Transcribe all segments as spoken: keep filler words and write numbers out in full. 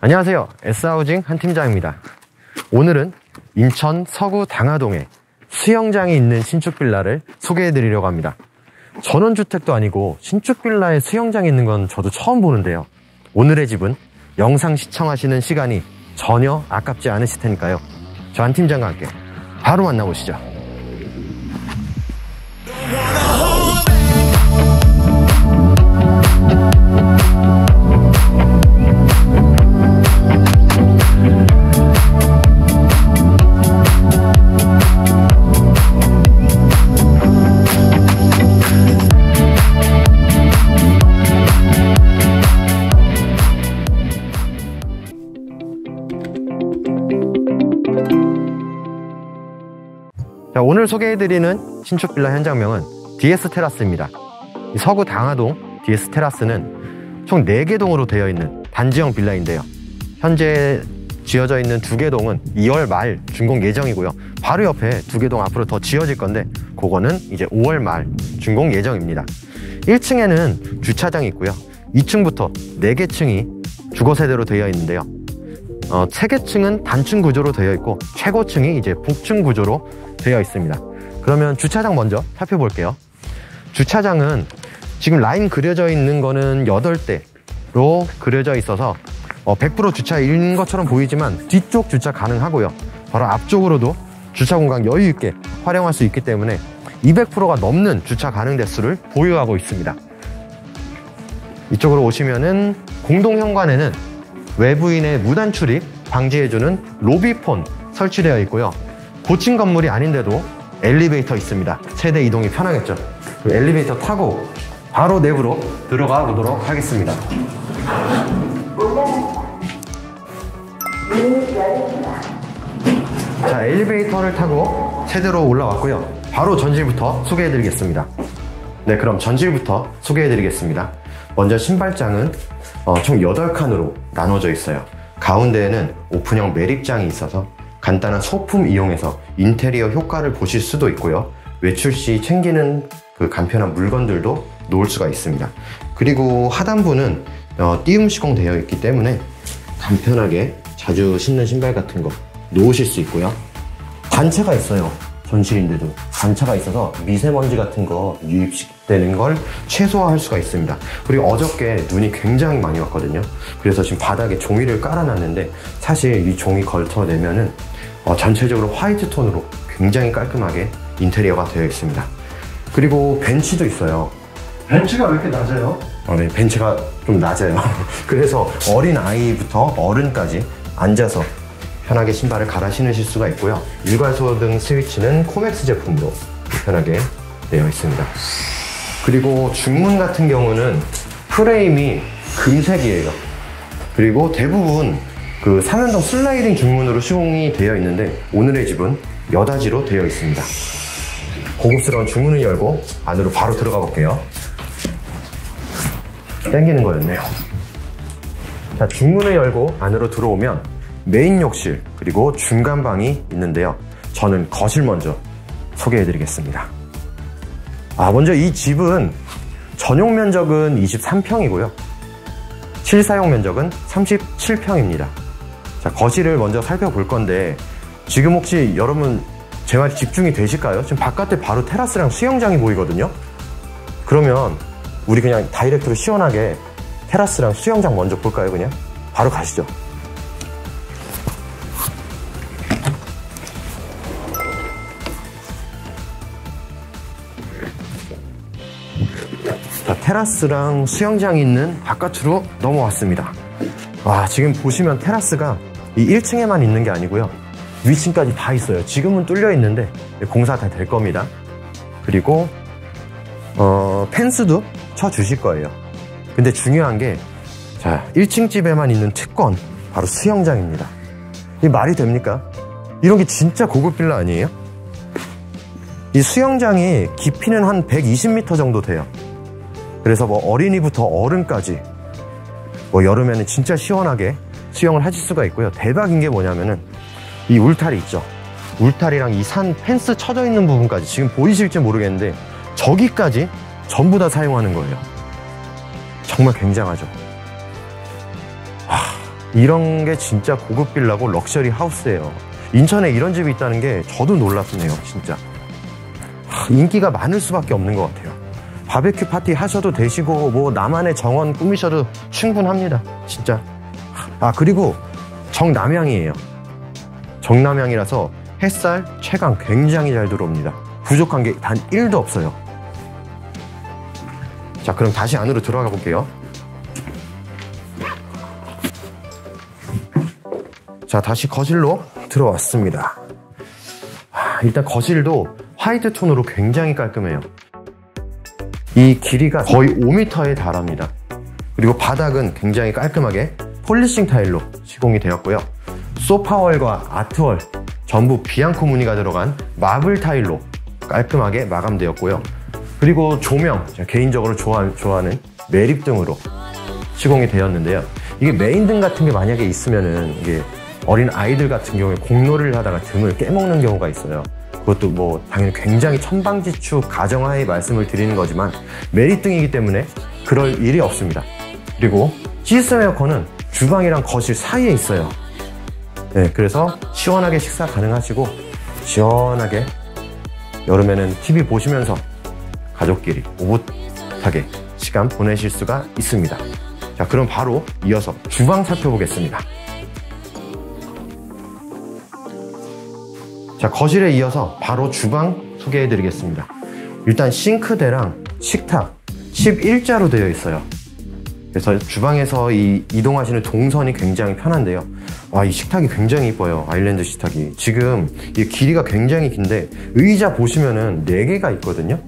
안녕하세요. S하우징 한팀장입니다. 오늘은 인천 서구 당하동에 수영장이 있는 신축 빌라를 소개해 드리려고 합니다. 전원주택도 아니고 신축 빌라에 수영장이 있는 건 저도 처음 보는데요. 오늘의 집은 영상 시청하시는 시간이 전혀 아깝지 않으실 테니까요. 저 한팀장과 함께 바로 만나보시죠. 자, 오늘 소개해드리는 신축 빌라 현장명은 디에스 테라스입니다. 서구 당하동 디에스 테라스는 총 네 개 동으로 되어 있는 단지형 빌라인데요. 현재 지어져 있는 두 개 동은 이월 말 준공 예정이고요. 바로 옆에 두 개 동 앞으로 더 지어질 건데 그거는 이제 오월 말 준공 예정입니다. 일 층에는 주차장이 있고요. 이 층부터 네 개 층이 주거세대로 되어 있는데요. 어, 세 개 층은 단층 구조로 되어 있고 최고층이 이제 복층 구조로 되어 있습니다. 그러면 주차장 먼저 살펴볼게요. 주차장은 지금 라인 그려져 있는 거는 여덟 대로 그려져 있어서 어, 백 퍼센트 주차인 것처럼 보이지만 뒤쪽 주차 가능하고요. 바로 앞쪽으로도 주차 공간 여유 있게 활용할 수 있기 때문에 이백 퍼센트가 넘는 주차 가능 대수를 보유하고 있습니다. 이쪽으로 오시면은 공동 현관에는 외부인의 무단 출입 방지해주는 로비폰 설치되어 있고요. 고층 건물이 아닌데도 엘리베이터 있습니다. 세대 이동이 편하겠죠. 엘리베이터 타고 바로 내부로 들어가 보도록 하겠습니다. 자, 엘리베이터를 타고 세대로 올라왔고요. 바로 전실부터 소개해 드리겠습니다. 네, 그럼 전실부터 소개해 드리겠습니다. 먼저 신발장은 어, 총 여덟 칸으로 나눠져 있어요. 가운데에는 오픈형 매립장이 있어서 간단한 소품 이용해서 인테리어 효과를 보실 수도 있고요. 외출 시 챙기는 그 간편한 물건들도 놓을 수가 있습니다. 그리고 하단부는 어, 띄움 시공되어 있기 때문에 간편하게 자주 신는 신발 같은 거 놓으실 수 있고요. 단차가 있어요. 전실인데도 단차가 있어서 미세먼지 같은 거 유입되는 걸 최소화할 수가 있습니다. 그리고 어저께 눈이 굉장히 많이 왔거든요. 그래서 지금 바닥에 종이를 깔아놨는데 사실 이 종이 걸쳐내면은 어, 전체적으로 화이트 톤으로 굉장히 깔끔하게 인테리어가 되어 있습니다. 그리고 벤치도 있어요. 벤치가 왜 이렇게 낮아요? 어, 네, 벤치가 좀 낮아요. 그래서 어린 아이부터 어른까지 앉아서 편하게 신발을 갈아 신으실 수가 있고요. 일괄소등 스위치는 코맥스 제품으로 편하게 되어 있습니다. 그리고 중문 같은 경우는 프레임이 금색이에요. 그리고 대부분 그 삼연동 슬라이딩 중문으로 시공이 되어 있는데 오늘의 집은 여닫이로 되어 있습니다. 고급스러운 중문을 열고 안으로 바로 들어가 볼게요. 당기는 거였네요. 자, 중문을 열고 안으로 들어오면 메인 욕실 그리고 중간 방이 있는데요. 저는 거실 먼저 소개해 드리겠습니다. 아, 먼저 이 집은 전용 면적은 이십삼 평이고요. 실사용 면적은 삼십칠 평입니다. 자, 거실을 먼저 살펴볼 건데 지금 혹시 여러분 제 말이 집중이 되실까요? 지금 바깥에 바로 테라스랑 수영장이 보이거든요. 그러면 우리 그냥 다이렉트로 시원하게 테라스랑 수영장 먼저 볼까요? 그냥 바로 가시죠. 자, 테라스랑 수영장이 있는 바깥으로 넘어왔습니다. 와, 지금 보시면 테라스가 이 일 층에만 있는 게 아니고요. 위층까지 다 있어요. 지금은 뚫려 있는데 공사 다 될 겁니다. 그리고 어, 펜스도 쳐 주실 거예요. 근데 중요한 게 자, 일 층 집에만 있는 특권 바로 수영장입니다. 이 말이 됩니까? 이런 게 진짜 고급 빌라 아니에요? 이 수영장이 깊이는 한 백이십 미터 정도 돼요. 그래서 뭐 어린이부터 어른까지 뭐 여름에는 진짜 시원하게 수영을 하실 수가 있고요. 대박인 게 뭐냐면은 이 울타리 있죠. 울타리랑 이 산 펜스 쳐져 있는 부분까지 지금 보이실지 모르겠는데 저기까지 전부 다 사용하는 거예요. 정말 굉장하죠. 하, 이런 게 진짜 고급 빌라고 럭셔리 하우스예요. 인천에 이런 집이 있다는 게 저도 놀랍네요, 진짜. 하, 인기가 많을 수밖에 없는 것 같아요. 바베큐 파티 하셔도 되시고 뭐 나만의 정원 꾸미셔도 충분합니다, 진짜. 아, 그리고 정남향이에요. 정남향이라서 햇살, 채광 굉장히 잘 들어옵니다. 부족한 게 단 일도 없어요. 자, 그럼 다시 안으로 들어가 볼게요. 자, 다시 거실로 들어왔습니다. 아, 일단 거실도 화이트 톤으로 굉장히 깔끔해요. 이 길이가 거의 오 미터에 달합니다. 그리고 바닥은 굉장히 깔끔하게 폴리싱 타일로 시공이 되었고요. 소파월과 아트월 전부 비앙코 무늬가 들어간 마블 타일로 깔끔하게 마감되었고요. 그리고 조명, 제가 개인적으로 좋아, 좋아하는 매립등으로 시공이 되었는데요. 이게 메인등 같은 게 만약에 있으면은 이게 어린 아이들 같은 경우에 공놀이를 하다가 등을 깨먹는 경우가 있어요. 그것도 뭐 당연히 굉장히 천방지축 가정하에 말씀을 드리는 거지만 매립등이기 때문에 그럴 일이 없습니다. 그리고 시스템 에어컨은 주방이랑 거실 사이에 있어요. 네, 그래서 시원하게 식사 가능하시고 시원하게 여름에는 티비 보시면서 가족끼리 오붓하게 시간 보내실 수가 있습니다. 자, 그럼 바로 이어서 주방 살펴보겠습니다. 자, 거실에 이어서 바로 주방 소개해 드리겠습니다. 일단 싱크대랑 식탁 십일 자로 되어 있어요. 그래서 주방에서 이 이동하시는 동선이 굉장히 편한데요. 와, 이 식탁이 굉장히 이뻐요. 아일랜드 식탁이. 지금 이 길이가 굉장히 긴데 의자 보시면은 네 개가 있거든요.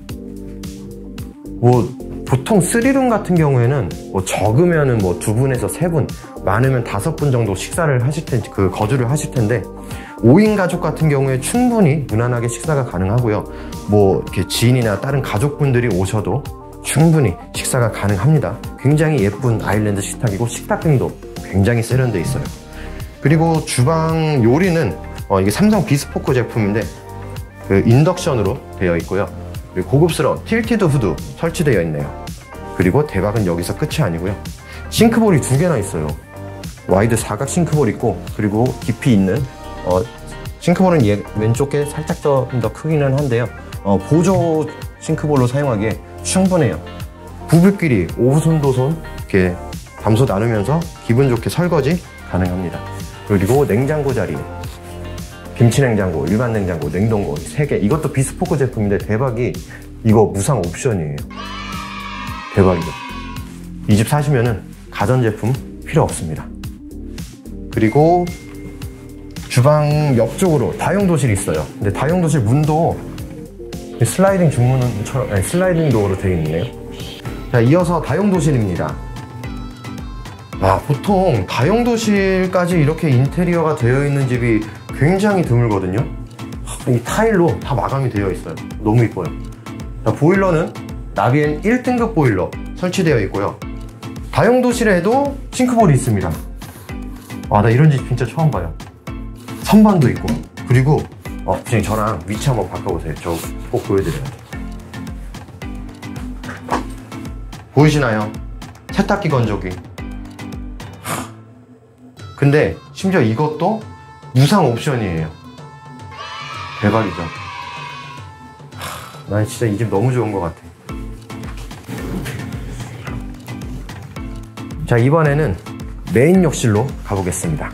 뭐 보통 쓰리룸 같은 경우에는 뭐 적으면은 뭐 두 분에서 세 분, 많으면 다섯 분 정도 식사를 하실 텐데, 그 거주를 하실 텐데 오 인 가족 같은 경우에 충분히 무난하게 식사가 가능하고요. 뭐 이렇게 지인이나 다른 가족분들이 오셔도 충분히 식사가 가능합니다. 굉장히 예쁜 아일랜드 식탁이고 식탁 등도 굉장히 세련돼 있어요. 그리고 주방 요리는 어, 이게 삼성 비스포크 제품인데 그 인덕션으로 되어 있고요. 그리고 고급스러운 틸티드 후드 설치되어 있네요. 그리고 대박은 여기서 끝이 아니고요. 싱크볼이 두 개나 있어요. 와이드 사각 싱크볼 있고, 그리고 깊이 있는 어, 싱크볼은 얘 왼쪽에 살짝 좀 더 크기는 한데요. 어, 보조 싱크볼로 사용하기에 충분해요. 부부끼리 오손도손 이렇게 담소 나누면서 기분 좋게 설거지 가능합니다. 그리고 냉장고 자리, 김치 냉장고, 일반 냉장고, 냉동고 세 개. 이것도 비스포크 제품인데 대박이 이거 무상 옵션이에요. 대박이죠. 이 집 사시면은 가전제품 필요 없습니다. 그리고 주방 옆쪽으로 다용도실이 있어요. 근데 다용도실 문도 슬라이딩 중문처럼, 아니, 슬라이딩 도어로 되어 있네요. 자, 이어서 다용도실입니다. 아, 보통 다용도실까지 이렇게 인테리어가 되어 있는 집이 굉장히 드물거든요. 이 타일로 다 마감이 되어 있어요. 너무 이뻐요. 자, 보일러는 나비엔 일 등급 보일러 설치되어 있고요. 다용도실에도 싱크볼이 있습니다. 아, 나 이런 집 진짜 처음 봐요. 선반도 있고. 그리고 어, 부장님 저랑 위치 한번 바꿔보세요. 저 꼭 보여드려야 돼요. 보이시나요? 세탁기 건조기. 근데 심지어 이것도 무상 옵션이에요. 대박이죠. 난 진짜 이 집 너무 좋은 것 같아. 자, 이번에는 메인 욕실로 가보겠습니다.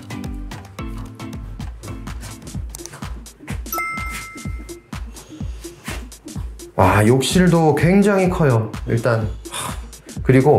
와, 욕실도 굉장히 커요. 일단 그리고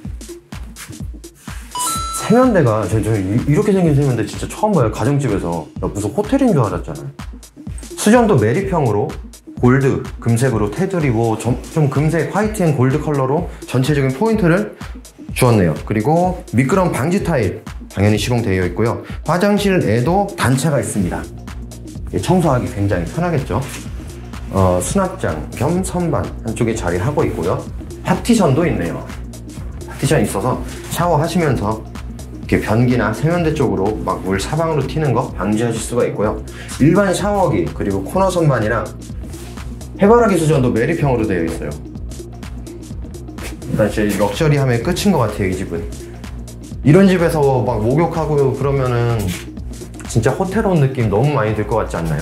세면대가 저, 저 이렇게 생긴 세면대 진짜 처음 봐요. 가정집에서. 나 무슨 호텔인 줄 알았잖아요. 수전도 매립형으로 골드, 금색으로 테두리고 좀, 좀 금색 화이트 앤 골드 컬러로 전체적인 포인트를 주었네요. 그리고 미끄럼 방지 타일 당연히 시공되어 있고요. 화장실에도 단차가 있습니다. 청소하기 굉장히 편하겠죠. 어, 수납장 겸 선반 한쪽에 자리하고 있고요. 파티션도 있네요. 파티션이 있어서 샤워하시면서 이렇게 변기나 세면대 쪽으로 막 물 사방으로 튀는 거 방지하실 수가 있고요. 일반 샤워기 그리고 코너 선반이랑 해바라기 수전도 매립형으로 되어 있어요. 일단 제 럭셔리함의 끝인 것 같아요, 이 집은. 이런 집에서 막 목욕하고 그러면은 진짜 호텔 온 느낌 너무 많이 들 것 같지 않나요?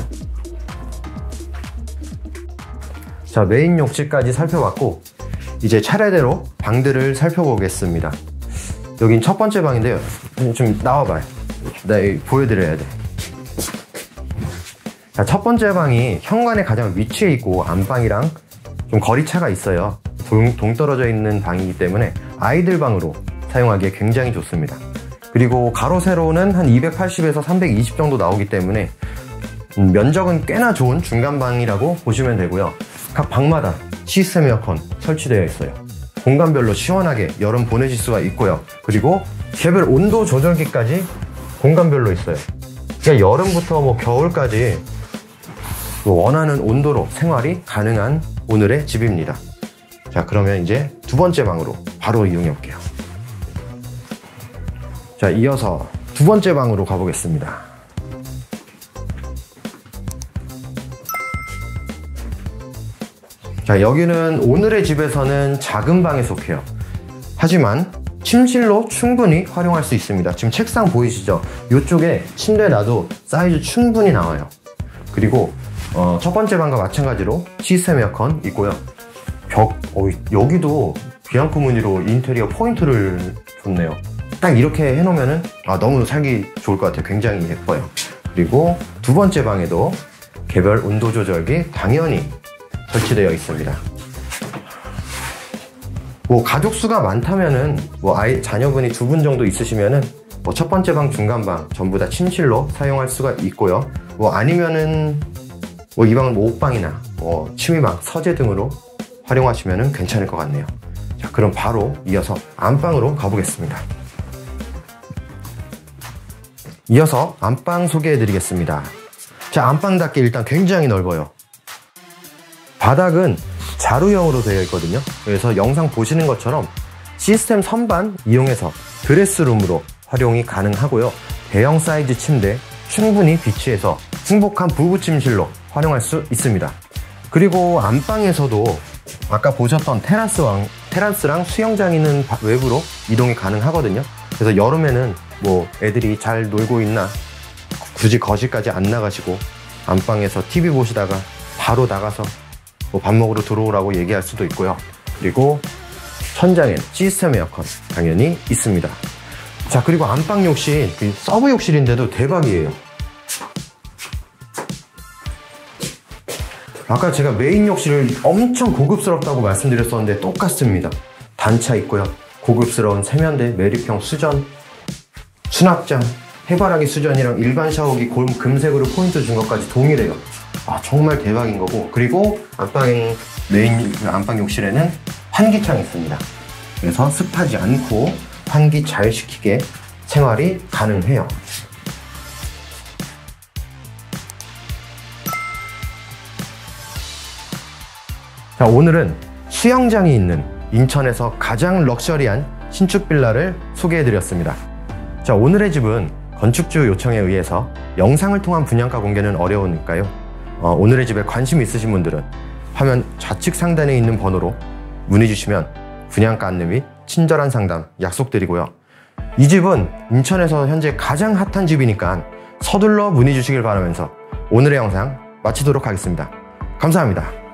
자, 메인 욕실까지 살펴봤고 이제 차례대로 방들을 살펴보겠습니다. 여긴 첫 번째 방인데요. 좀 나와봐요. 네, 보여드려야 돼. 자, 첫 번째 방이 현관에 가장 위치해 있고 안방이랑 좀 거리차가 있어요. 동, 동떨어져 있는 방이기 때문에 아이들 방으로 사용하기에 굉장히 좋습니다. 그리고 가로 세로는 한 이백팔십에서 삼백이십 정도 나오기 때문에 음, 면적은 꽤나 좋은 중간방이라고 보시면 되고요. 각 방마다 시스템 에어컨 설치되어 있어요. 공간별로 시원하게 여름 보내실 수가 있고요. 그리고 개별 온도 조절기까지 공간별로 있어요. 그러니까 여름부터 뭐 겨울까지 원하는 온도로 생활이 가능한 오늘의 집입니다. 자, 그러면 이제 두 번째 방으로 바로 이용해 볼게요. 자, 이어서 두 번째 방으로 가보겠습니다. 자, 여기는 오늘의 집에서는 작은 방에 속해요. 하지만 침실로 충분히 활용할 수 있습니다. 지금 책상 보이시죠? 이쪽에 침대 놔도 사이즈 충분히 나와요. 그리고 어, 첫 번째 방과 마찬가지로 시스템 에어컨 있고요. 벽, 어, 여기도 비앙코 무늬로 인테리어 포인트를 줬네요. 딱 이렇게 해놓으면은 아, 너무 살기 좋을 것 같아요. 굉장히 예뻐요. 그리고 두 번째 방에도 개별 온도 조절기 당연히 설치되어 있습니다. 뭐 가족 수가 많다면은 뭐 아이 자녀분이 두 분 정도 있으시면은 뭐 첫 번째 방, 중간 방 전부 다 침실로 사용할 수가 있고요. 뭐 아니면은 뭐 이 방은 뭐 옷방이나 뭐 취미방, 서재 등으로 활용하시면은 괜찮을 것 같네요. 자, 그럼 바로 이어서 안방으로 가보겠습니다. 이어서 안방 소개해 드리겠습니다. 자, 안방답게 일단 굉장히 넓어요. 바닥은 자루형으로 되어 있거든요. 그래서 영상 보시는 것처럼 시스템 선반 이용해서 드레스룸으로 활용이 가능하고요. 대형 사이즈 침대 충분히 비치해서 행복한 부부 침실로 활용할 수 있습니다. 그리고 안방에서도 아까 보셨던 테라스랑, 테라스랑 수영장 있는 외부로 이동이 가능하거든요. 그래서 여름에는 뭐 애들이 잘 놀고 있나 굳이 거실까지 안 나가시고 안방에서 티비 보시다가 바로 나가서 뭐 밥 먹으러 들어오라고 얘기할 수도 있고요. 그리고 천장엔 시스템 에어컨 당연히 있습니다. 자, 그리고 안방 욕실, 서브 욕실인데도 대박이에요. 아까 제가 메인 욕실을 엄청 고급스럽다고 말씀드렸었는데 똑같습니다. 단차 있고요. 고급스러운 세면대, 매립형 수전, 수납장, 해바라기 수전이랑 일반 샤워기 골 금색으로 포인트 준 것까지 동일해요. 아, 정말 대박인 거고. 그리고 안방 메인 안방 욕실에는 환기창이 있습니다. 그래서 습하지 않고 환기 잘 시키게 생활이 가능해요. 자, 오늘은 수영장이 있는 인천에서 가장 럭셔리한 신축 빌라를 소개해 드렸습니다. 자, 오늘의 집은 건축주 요청에 의해서 영상을 통한 분양가 공개는 어려우니까요. 어, 오늘의 집에 관심 있으신 분들은 화면 좌측 상단에 있는 번호로 문의 주시면 분양가 안내 및 친절한 상담 약속드리고요. 이 집은 인천에서 현재 가장 핫한 집이니까 서둘러 문의 주시길 바라면서 오늘의 영상 마치도록 하겠습니다. 감사합니다.